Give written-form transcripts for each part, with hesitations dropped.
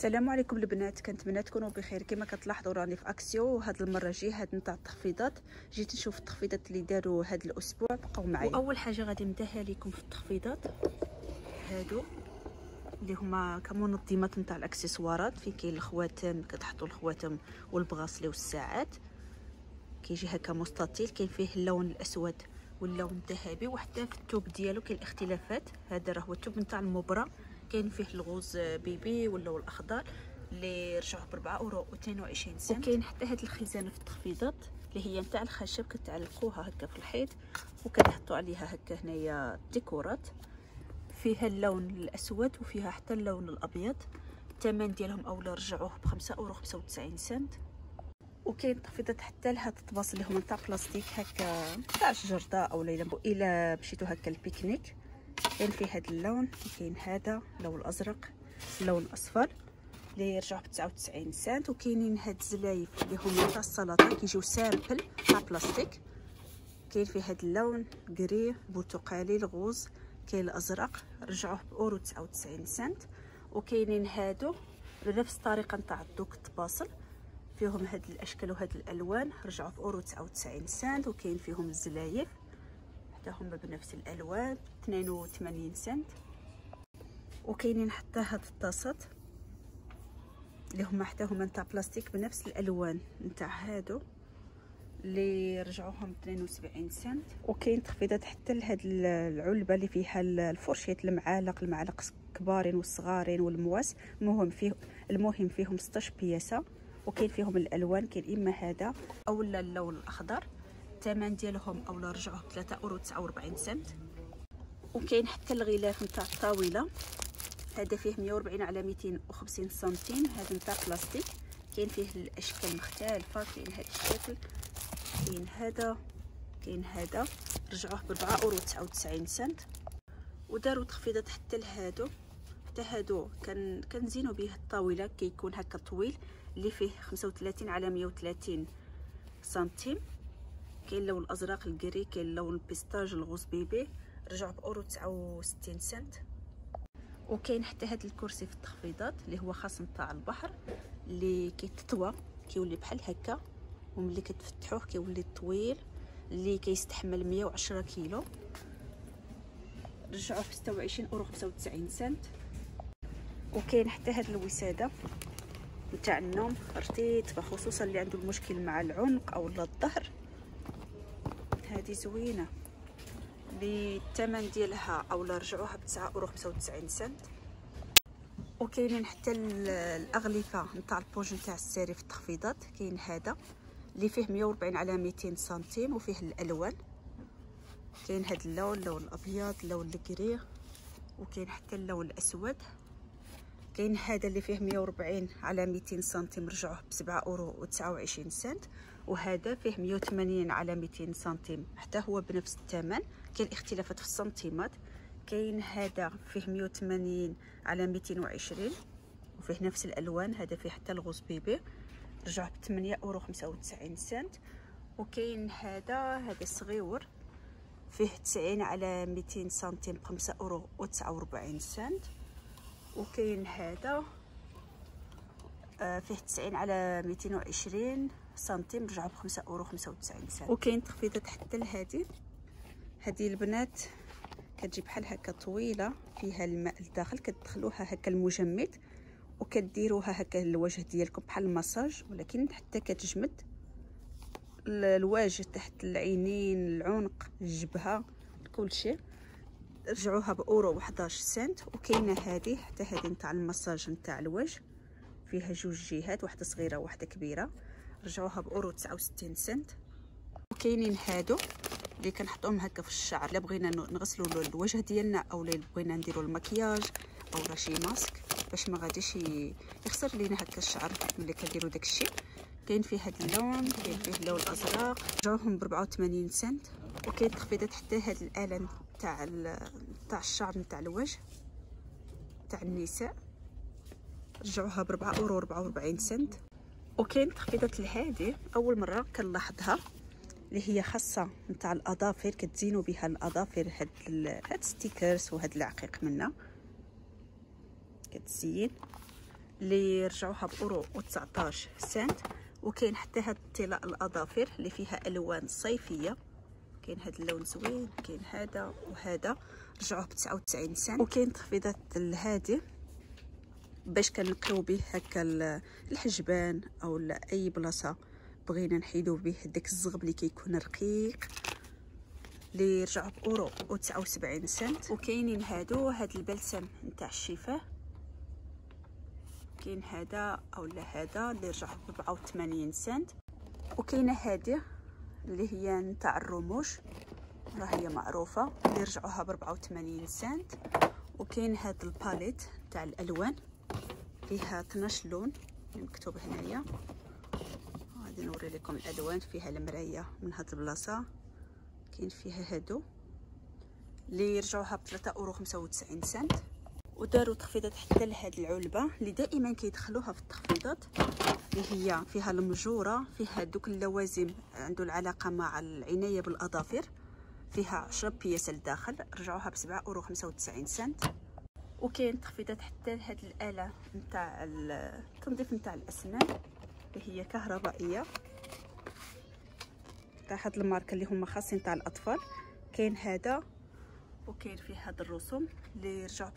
السلام عليكم البنات، كنتمنى تكونوا بخير. كما كتلاحظوا راني في اكسيو، وهاد المره جهاد نتاع التخفيضات. جيت نشوف التخفيضات اللي داروا هاد الاسبوع. بقاو معايا. واول حاجه غادي نبداها لكم في التخفيضات هادو اللي هما كمنظمات نتاع الاكسسوارات. في كاين الخواتم، كتحطوا الخواتم والبغاسلي والساعات. كيجي هكا مستطيل، كاين فيه اللون الاسود واللون الذهبي، وحتى في الثوب ديالو كاين الاختلافات. هذا راه هو الثوب نتاع المبره، كاين فيه الغوز بيبي واللون الاخضر اللي رجعوه ب 4.22 سنت. وكاين حتى هاد الخزانه في التخفيضات اللي هي نتاع الخشب، كتعلقوها هكا في الحيط وكتحطوا عليها هكا هنايا ديكورات. فيها اللون الاسود وفيها حتى اللون الابيض. الثمن ديالهم اولا رجعوه ب 5.95 سنت. وكاين تخفيضات حتى لهاد الطباس اللي هما نتاع بلاستيك هكا تاع الجردة او الا مشيتو هكا البيكنيك. كاين فيه هاد اللون، كاين هذا اللون الازرق، اللون الاصفر اللي يرجعوا ب 99 سنت. وكاينين هاد الزلايف اللي هما تاع السلطه، كيجيو سامبل تاع بلاستيك. كاين فيه هاد اللون كري برتقالي الغوز، كاين الازرق رجعوه ب 99 سنت. وكاينين هادو بنفس الطريقه نتاع دوك الطباصل، فيهم هاد الاشكال وهاد الالوان رجعوا ب 99 سنت. وكاين فيهم الزلايف حتى هما بنفس الالوان 82 سنت. وكاينين حتى هاد الطاسات اللي هما حتى هما نتاع بلاستيك بنفس الالوان نتاع هادو اللي رجعوهم 72 سنت. وكاين تخفيضات حتى لهاد العلبه اللي فيها الفرشيط، المعالق كبارين والصغارين والمواس. المهم فيهم 16 بياسه. وكاين فيهم الالوان، كاين اما هذا اولا اللون الاخضر. الثمن ديالهم اولا رجعوه ب 3.49 سنت. وكاين حتى الغلاف نتاع الطاوله، هذا فيه 140 على 250 سنتيم. هذا نتاع بلاستيك، كاين فيه الاشكال مختلفه. كاين هذا الشكل، كاين هذا رجعوه ب 4.99 سنت. وداروا تخفيضات حتى لهادو، حتى هادو كنزينوا به الطاوله، كيكون هكا طويل اللي فيه 35 على 130 سنتيم. كاين اللون الازرق الكري، كاين اللون البيستاج الغوز بيبي رجعوا ب 69 سنت. وكاين حتى هاد الكرسي في التخفيضات اللي هو خاص نتاع البحر، اللي كيتطوى كيولي بحال هكا، وملي كتفتحوه كيولي طويل اللي كيستحمل 110 كيلو. رجعوه ب 26.95 سنت. وكاين حتى هاد الوساده نتاع النوم رتيبه، خصوصا اللي عنده المشكل مع العنق او الظهر. هذه زوينه اللي الثمن ديالها اولا رجعوها ب 9.95 سنت. وكاينين حتى الاغلفه نتاع البوج نتاع الساري في التخفيضات. كاين هذا اللي فيه 140 على 200 سنتيم وفيه الالوان. كاين هذا اللون الابيض، اللون الكري، وكاين حتى اللون الاسود. كاين هذا اللي فيه 140 على 200 سنتيم رجعوه ب 7.29 سنت. وهذا فيه 180 على 200 سنتيم حتى هو بنفس الثمن. كاين اختلافات في السنتيمات. كاين هذا فيه 180 على 220 وفيه نفس الالوان. هذا فيه حتى الغوز بيبي رجعوه ب 8.95 سنت. وكاين هذا صغيور فيه 90 على 200 سنتيم ب 5.49 سنت. وكاين هذا فيه 90 على 220 سنتيم رجعوا ب 5.95 سنت. وكاين تخفيضات حتى لهذه. هذه البنات كتجي بحال هكا طويله، فيها الماء لداخل، كتدخلوها هكا المجمد وكديروها هكا الوجه ديالكم بحال المساج، ولكن حتى كتجمد الوجه تحت العينين، العنق، الجبهه، كل شيء. رجعوها بأورو 11 سنت. وكاينه هذه حتى هذه نتاع المساج نتاع الوجه، فيها جوج جهات، واحده صغيره وواحده كبيره، رجعوها بأورو 69 سنت. وكاينين هادو اللي كنحطوهم هكا في الشعر الا بغينا نغسلوا الوجه ديالنا، او الا بغينا نديروا المكياج او شي ماسك باش ما غاديش يخسر لينا هكا الشعر ملي كنديروا داكشي. كاين فيه هذا اللون، كاين فيه اللون الازرق، رجعوهم ب 84 سنت. وكاين تخفيضات حتى هذه الاله تاع الشعر نتاع الوجه تاع النساء، رجعوها ب 4.44 سنت. وكاين تخفيضات لهذه اول مره كنلاحظها، اللي هي خاصه نتاع الاظافر، كتزينوا بها الاظافر. هاد ستيكرز وهاد العقيق منا كتزين اللي رجعوها بأورو و19 سنت. وكاين حتى هاد الطلاء الاظافر اللي فيها الوان صيفيه، كاين هاد اللون زوين، كاين هذا وهذا رجعوه ب99 سنت. وكاين تخفيضات لهادي باش كنقيو به هكا الحجبان او اي بلاصه بغينا نحيدو به داك الزغب اللي كيكون رقيق، اللي رجعوا بأورو و79 سنت. وكاينين هاد البلسم نتاع الشفاه، كاين هذا اولا هذا اللي رجعوا ب84 سنت. وكاينه هذه اللي هي نتاع الرموش، راه هي معروفه، اللي رجعوها ب84 سنت. وكاين هاد الباليت تاع الالوان فيها 12 لون مكتوب هنايا. غادي نوري لكم الالوان، فيها المرايه من هاد البلاصه، كاين فيها هادو اللي رجعوها ب3.95 سنت. وداروا تخفيضات حتى لهاد العلبه اللي دائما كيدخلوها في التخفيضات، اللي هي فيها المجوره، فيها دوك اللوازم عنده العلاقه مع العنايه بالاظافر، فيها 10 بياس لداخل، رجعوها ب7.95 سنت. وكاين تخفيضات حتى لهاد الاله نتاع التنظيف نتاع الاسنان اللي هي كهربائيه تاع هاد الماركه اللي هما خاصين تاع الاطفال. كاين هذا، وكاين فيه هاد الرسوم اللي رجعوا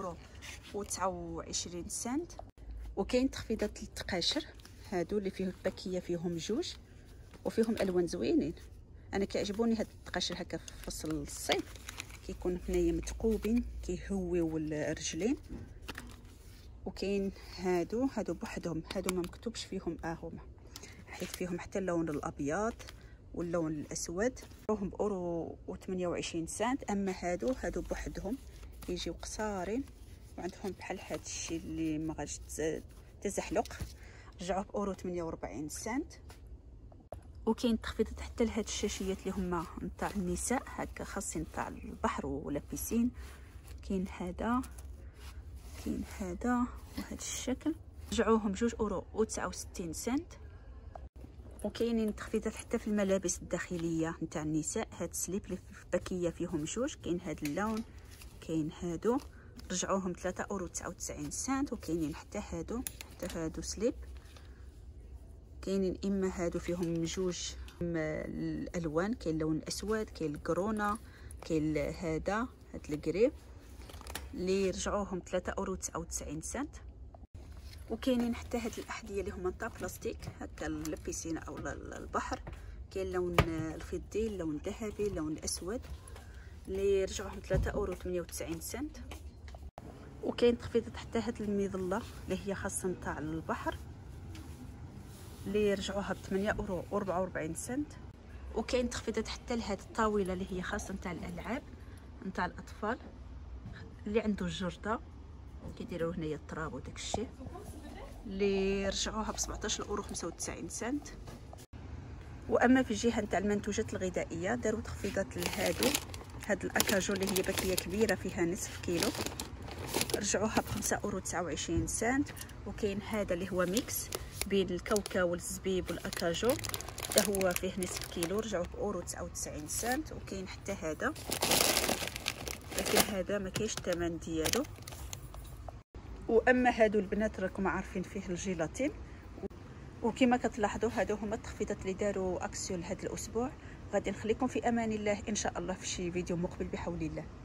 ب6.29 سنت. وكاين تخفيضات للتقاشر، هادو اللي فيه الباكيه فيهم جوج وفيهم الوان زوينين. انا كيعجبوني هاد التقاشر هكا في فصل الصيف، كيكون هنايا متقوبين كيهويو الرجلين. وكاين هادو بوحدهم، هادو ما مكتوبش فيهم هما، حيت فيهم حتى اللون الابيض واللون الاسود، راهم بأورو و28 سنت. اما هادو بوحدهم يجيو قصارين وعندهم بحال هاد الشيء اللي ما غاديش تزحلق، رجعوه بأورو 48 سنت. وكاين تخفيضات حتى لهاد الشاشيات اللي هما نتاع النساء هكا خاصين تاع البحر ولا بيسين. كاين هذا وهذا الشكل، رجعوهم €2.69 سنت. وكاينين تخفيضات حتى في الملابس الداخليه نتاع النساء، هاد السليب اللي في باكيه فيهم جوج، كاين هاد اللون، كاين هادو، رجعوهم €3.99 سنت. وكاينين حتى هادو سليب، كاينين اما هادو فيهم جوج الالوان، كاين اللون الاسود، كاين الكرونا، كاين هاد الكري اللي رجعوهم €3.99 سنت. وكاينين حتى هاد الاحذيه اللي هما نتاع بلاستيك هكا للبيسين او البحر، كاين اللون الفضي، اللون الذهبي، اللون الاسود، اللي رجعوهم €3.98 سنت. وكاين تخفيضات حتى هاد المظله اللي هي خاصه نتاع البحر، اللي رجعوها ب8.44 سنت. وكاين تخفيضات حتى لهاد الطاوله اللي هي خاصه نتاع الالعاب نتاع الاطفال، اللي عنده الجرده كيديروا هنايا التراب وداك الشيء، اللي رجعوها ب17.95 سنت. واما في الجهه نتاع المنتوجات الغذائيه داروا تخفيضات لهادو، هاد الاكاجو اللي هي باكيه كبيره فيها نصف كيلو، رجعوها ب5.29 سنت. وكاين هذا اللي هو ميكس بين الكاوكاو والزبيب والاكاجو، حتى هو فيه نصف كيلو، رجعوه €99 سنت. وكاين حتى هذا، لكن هذا ما كاينش الثمن ديالو. واما هادو البنات راكم عارفين فيه الجيلاتين. وكما كتلاحظوا هادو هما التخفيضات اللي داروا اكسيو لهذا الاسبوع. غادي نخليكم في امان الله ان شاء الله في شي فيديو مقبل بحول الله.